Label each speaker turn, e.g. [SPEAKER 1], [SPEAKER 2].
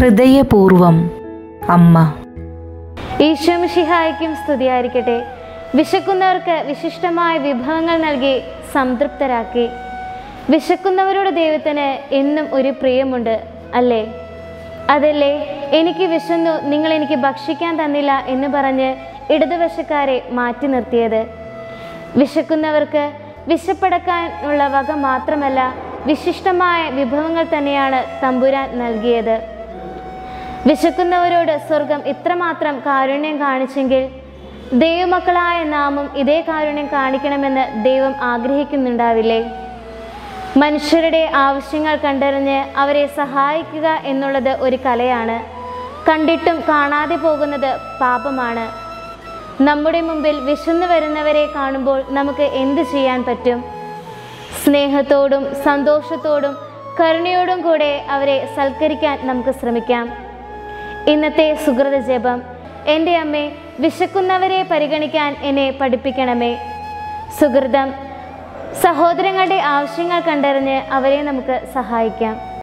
[SPEAKER 1] ഹൃദയപൂർവം അമ്മ.
[SPEAKER 2] ഈശോ മിശിഹായ്ക്കും സ്തുതിയായിരിക്കട്ടെ. വിശക്കുന്നവർക്ക് വിശിഷ്ടമായ വിഭവങ്ങൾ നൽകി സംതൃപ്തരാക്കി. വിശക്കുന്നവരുടെ ദൈവത്തിന് എന്നും ഒരു പ്രിയമുണ്ട്, അല്ലേ? അതല്ലേ എനിക്ക് വിശന്നു, നിങ്ങൾ എനിക്ക് ഭക്ഷിക്കാൻ തന്നില്ല എന്ന് പറഞ്ഞ് ഇടതുവശക്കാരെ മാറ്റി നിർത്തിയത്. വിശക്കുന്നവർക്ക് വിശപ്പടക്കാനുള്ള വക മാത്രമല്ല, വിശിഷ്ടമായ വിഭവങ്ങൾ തന്നെയാണ് തമ്പുരാൻ നൽകിയത്. വിശക്കുന്നവരോട് സ്വർഗം ഇത്രമാത്രം കാരുണ്യം കാണിച്ചെങ്കിൽ ദൈവമക്കളായ നാമും ഇതേ കാരുണ്യം കാണിക്കണമെന്ന് ദൈവം ആഗ്രഹിക്കുന്നുണ്ടാവില്ലേ? മനുഷ്യരുടെ ആവശ്യങ്ങൾ കണ്ടറിഞ്ഞ് അവരെ സഹായിക്കുക എന്നുള്ളത് ഒരു കലയാണ്. കണ്ടിട്ടും കാണാതെ പോകുന്നത് പാപമാണ്. നമ്മുടെ മുമ്പിൽ വിശന്നു വരുന്നവരെ കാണുമ്പോൾ നമുക്ക് എന്ത് ചെയ്യാൻ പറ്റും? സ്നേഹത്തോടും സന്തോഷത്തോടും കരുണയോടും കൂടെ അവരെ സൽക്കരിക്കാൻ നമുക്ക് ശ്രമിക്കാം. ഇന്നത്തെ സുഹൃത ജപം: എൻ്റെ അമ്മേ, വിശക്കുന്നവരെ പരിഗണിക്കാൻ എന്നെ പഠിപ്പിക്കണമേ. സുഹൃതം: സഹോദരങ്ങളുടെ ആവശ്യങ്ങൾ കണ്ടറിഞ്ഞ് അവരെ നമുക്ക് സഹായിക്കാം.